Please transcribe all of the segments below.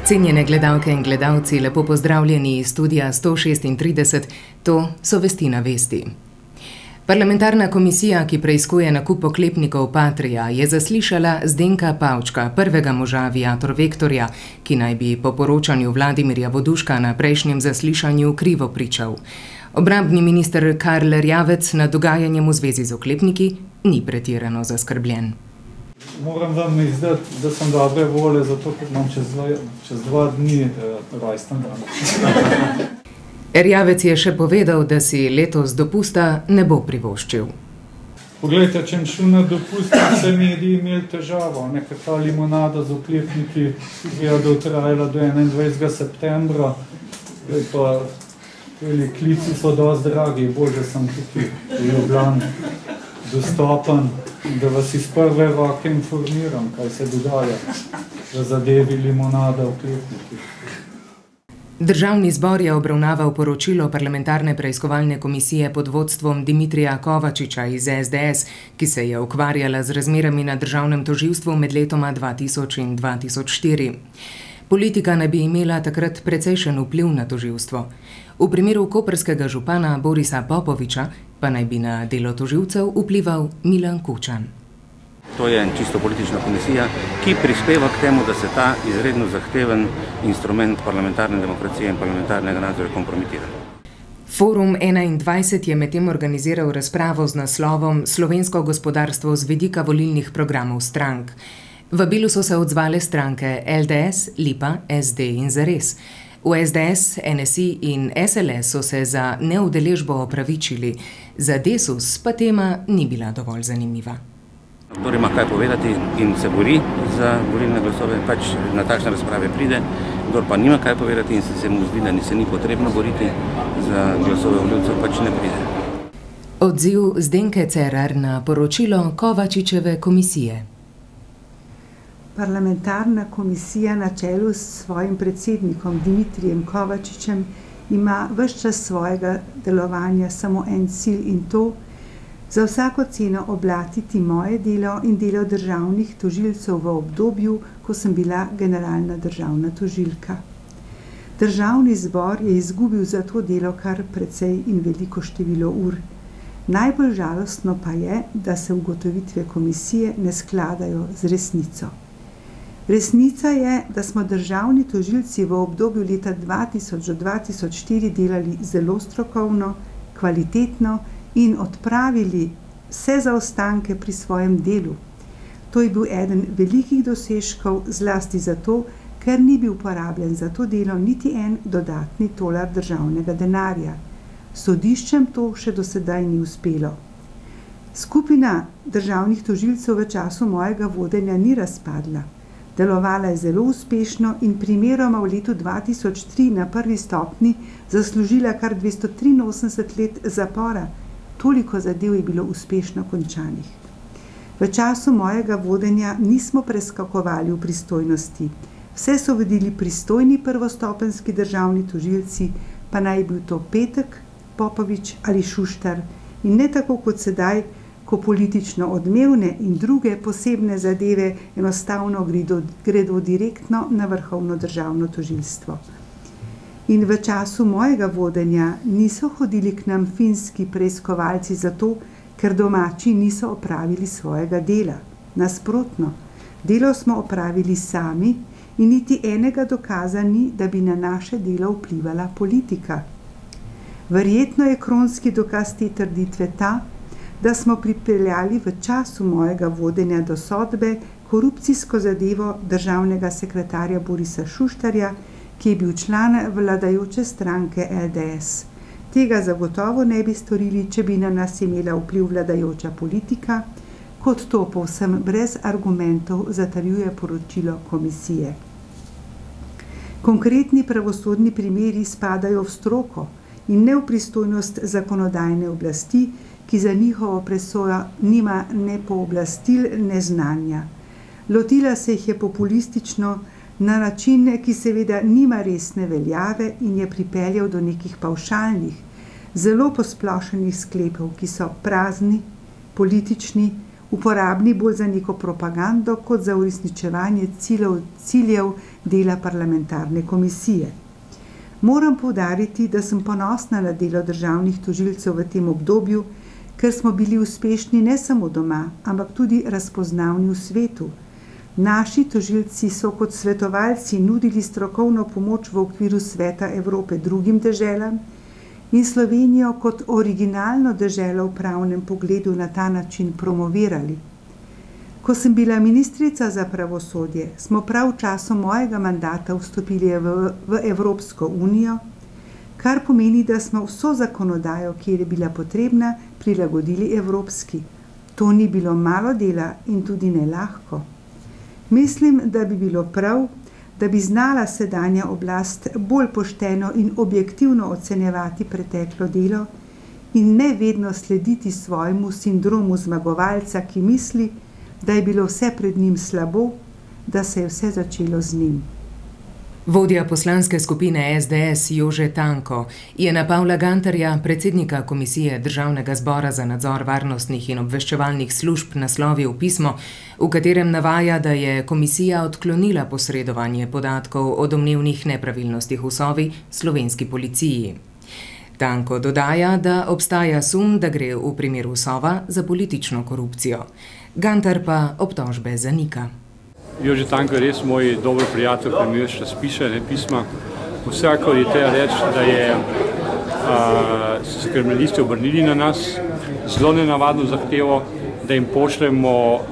Cenjene gledalke in gledalci, lepo pozdravljeni iz studia 136, to so Vesti na vesti. Parlamentarna komisija, ki preiskuje nakup oklepnikov Patria, je zaslišala Zdenka Pavčka, prvega moža aviator Vektorja, ki naj bi po poročanju Vladimirja Voduška na prejšnjem zaslišanju krivo pričal. Obrambni minister Karl Erjavec nad dogajanjem v zvezi z oklepniki ni pretirano zaskrbljen. Moram vam izdati, da sem dobre volje, zato ker imam čez 2 dni rojsten dan. Erjavec je še povedal, da si letos dopusta ne bo privoščil. Poglejte, če sem šel na dopust, so mediji imeli težavo. Ta limonada z oklepniki je trajala do 21. septembra, pa klici so dosti dragi, bolj, da sem tukaj v Ljubljani dostopen, da vas iz prve roke informiram, kaj se dogaja v zadevi limonada oklepniki. Državni zbor je obravnaval poročilo parlamentarne preiskovalne komisije pod vodstvom Dimitrija Kovačiča iz SDS, ki se je ukvarjala z razmerami na državnem tožilstvu med letoma 2000 in 2004. Politika naj bi imela takrat precejšen vpliv na tožilstvo. V primeru koprskega župana Borisa Popoviča pa naj bi na delo tožilcev vplival Milan Kučan. To je čisto politična komisija, ki prispeva k temu, da se ta izredno zahteven instrument parlamentarne demokracije in parlamentarnega nadzora kompromitira. Forum 21 je medtem organiziral razpravo z naslovom Slovensko gospodarstvo z vidika volilnih programov strank. Vabilu so se odzvale stranke LDS, Lipa, SD in Zares. V SDS, NSI in SLS so se za neudeležbo opravičili, za Desus pa tema ni bila dovolj zanimiva. Kdor ima kaj povedati in se bori za volilne glasove, pač na takšne razprave pride. Kdor pa nima kaj povedati in se mu zdi, da se ni potrebno boriti za glasove volivcev, pač ne pride. Odziv Zdenke Cerar na poročilo Kovačičeve komisije. Parlamentarna komisija na čelu s svojim predsednikom Dimitrijem Kovačičem ima ves čas svojega delovanja samo en cilj in to, za vsako ceno oblatiti moje delo in delo državnih tožilcev v obdobju, ko sem bila generalna državna tožilka. Državni zbor je izgubil za to delo kar precej in veliko število ur. Najbolj žalostno pa je, da se ugotovitve komisije ne skladajo z resnico. Resnica je, da smo državni tožilci v obdobju leta 2000 do 2004 delali zelo strokovno, kvalitetno in odpravili vse zaostanke pri svojem delu. To je bil eden velikih dosežkov, zlasti zato, ker ni bil porabljen za to delo niti en dodatni tolar državnega denarja. Sodiščem to še do sedaj ni uspelo. Skupina državnih tožilcev v času mojega vodenja ni razpadla. Delovala je zelo uspešno in primeroma v letu 2003 na prvi stopnji zaslužila kar 283 let zapora. Toliko zadev je bilo uspešno končanih. V času mojega vodenja nismo preskakovali v pristojnosti. Vse so vodili pristojni prvostopenjski državni tožilci, pa naj bil to Petek, Popovič ali Šuštar, in ne tako kot sedaj, ko politično odmevne in druge posebne zadeve enostavno gredo direktno na vrhovno državno tožilstvo. In v času mojega vodenja niso hodili k nam finski preiskovalci zato, ker domači niso opravili svojega dela. Nasprotno, delo smo opravili sami in niti enega dokaza ni, da bi na naše delo vplivala politika. Verjetno je kronski dokaz te trditve ta, da smo pripeljali v času mojega vodenja do sodbe korupcijsko zadevo državnega sekretarja Borisa Šuštarja, ki je bil član vladajoče stranke LDS. Tega zagotovo ne bi storili, če bi na nas imela vpliv vladajoča politika, kot to povsem brez argumentov zatrjuje poročilo komisije. Konkretni pravosodni primeri spadajo v stroko in ne v pristojnost zakonodajne oblasti, ki za njihovo presojo nima ne pooblastil, ne znanja. Lotila se jih je populistično, na način, ki seveda nima resne veljave in je pripeljal do nekih pavšalnih, zelo posplošenih sklepov, ki so prazni, politični, uporabni bolj za neko propagando, kot za uresničevanje ciljev dela parlamentarne komisije. Moram poudariti, da sem ponosna na delo državnih tožilcev v tem obdobju, ker smo bili uspešni ne samo doma, ampak tudi razpoznavni v svetu. Naši tožilci so kot svetovalci nudili strokovno pomoč v okviru Sveta Evrope drugim deželam in Slovenijo kot originalno deželo v pravnem pogledu na ta način promovirali. Ko sem bila ministrica za pravosodje, smo prav v času mojega mandata vstopili v Evropsko unijo, kar pomeni, da smo vso zakonodajo, ki je bila potrebna, prilagodili evropski. To ni bilo malo dela in tudi ne lahko. Mislim, da bi bilo prav, da bi znala sedanja oblast bolj pošteno in objektivno ocenjevati preteklo delo in ne vedno slediti svojemu sindromu zmagovalca, ki misli, da je bilo vse pred njim slabo, da se je vse začelo z njim. Vodja poslanske skupine SDS Jože Tanko je na Pavla Gantarja, predsednika Komisije Državnega zbora za nadzor varnostnih in obveščevalnih služb, naslovil pismo, v katerem navaja, da je komisija odklonila posredovanje podatkov o domnevnih nepravilnostih v Sovi slovenski policiji. Tanko dodaja, da obstaja sum, da gre v primeru Sova za politično korupcijo. Gantar pa obtožbe zanika. Jože Tanko je res moj dober prijatelj, ki mi še spiše pisma. Vsekakor je treba reči, da so se kriminalisti obrnili na nas, zelo nenavadno zahtevo, da jim pošljemo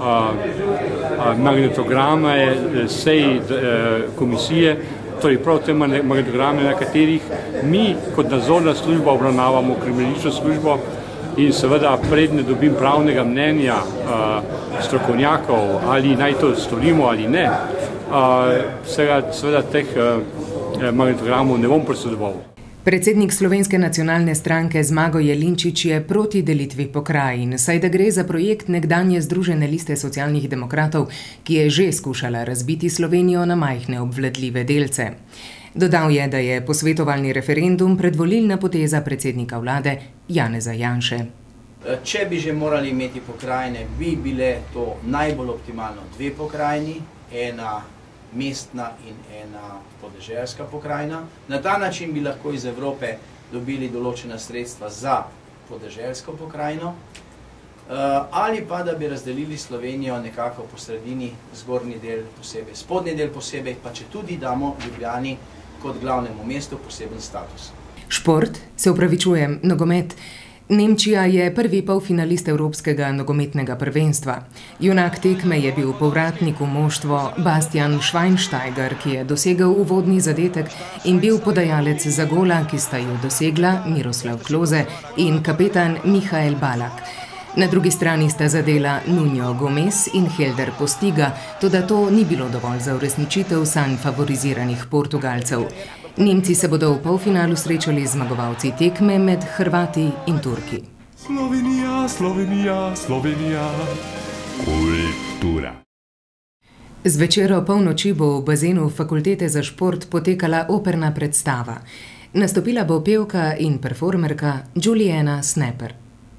magnetograme sej komisije, torej prav te magnetograme, na katerih mi kot nadzorna služba obravnavamo kriminalistično službo in seveda predne dobim pravnega mnenja strokovnjakov, ali naj to storimo ali ne, seveda teh magnetogramov ne bom posredoval. Predsednik Slovenske nacionalne stranke Zmago Jelinčič je proti delitvi pokrajin, saj da gre za projekt nekdanje Združene liste socialnih demokratov, ki je že skušala razbiti Slovenijo na majhne obvladljive delce. Dodal je, da je posvetovalni referendum predvolilna poteza predsednika vlade Janeza Janše. Če bi že morali imeti pokrajine, bi bile to najbolj optimalno dve pokrajini, ena mestna in ena podeželska pokrajina. Na ta način bi lahko iz Evrope dobili določena sredstva za podeželsko pokrajino, ali pa da bi razdelili Slovenijo nekako po sredini, zgornji del posebej, spodnji del posebej, pa če tudi damo Ljubljani kot glavnemu mestu poseben status. Šport, se opravičujem, nogomet. Nemčija je prvi polfinalist Evropskega nogometnega prvenstva. Junak tekme je bil povratnik v moštvo Bastian Schweinsteiger, ki je dosegel uvodni zadetek in bil podajalec za gola, ki sta jo dosegla Miroslav Klose in kapetan Michael Ballack. Na drugi strani sta zadela Nuno Gomez in Helder Postiga, toda to ni bilo dovolj za uresničitev sanj favoriziranih Portugalcev. Nemci se bodo v polfinalu srečali z zmagovalci tekme med Hrvati in Turki. Slovenija, Slovenija, Slovenija. Kultura. Zvečer ob polnoči bo v bazenu Fakultete za šport potekala operna predstava. Nastopila bo pevka in performerka Juliana Snapper.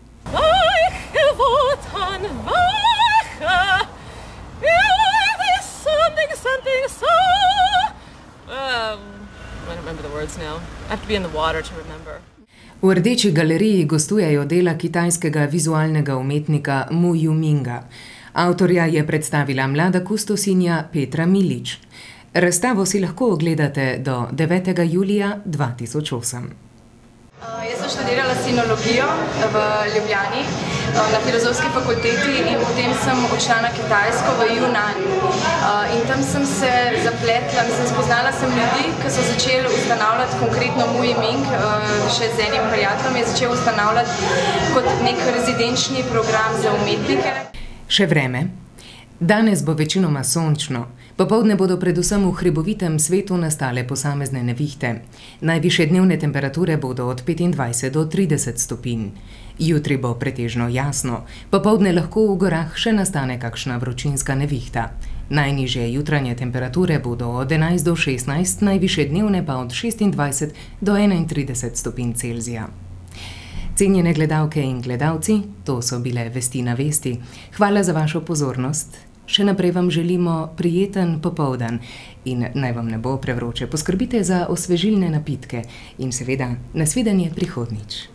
V Rdeči galeriji gostujejo dela kitajskega vizualnega umetnika Mu Yuminga. Avtorja je predstavila mlada kustosinja Petra Milič. Razstavo si lahko ogledate do 9. julija 2008. Jaz sem študirala sinologijo v Ljubljani na Filozofski fakulteti in potem sem odšla na Kitajsko v Yunan. In tam sem se zapletla, spoznala sem ljudi, ki so začeli ustanavljati konkretno Mu Yiming, še z enim prijateljem je začel ustanavljati kot nek rezidenčni program za umetnike. Še vreme. Danes bo večinoma sončno. Popoldne bodo predvsem v hribovitem svetu nastale posamezne nevihte. Najvišje dnevne temperature bodo od 25 do 30 stopinj. Jutri bo pretežno jasno. Popoldne lahko v gorah še nastane kakšna vročinska nevihta. Najnižje jutranje temperature bodo od 11 do 16, najvišje dnevne pa od 26 do 31 stopinj Celzija. Cenjene gledalke in gledalci, to so bile Vesti na vesti. Hvala za vašo pozornost. Še naprej vam želimo prijeten popoldan in naj vam ne bo prevroče. Poskrbite za osvežilne napitke in seveda nasvidenje prihodnjič.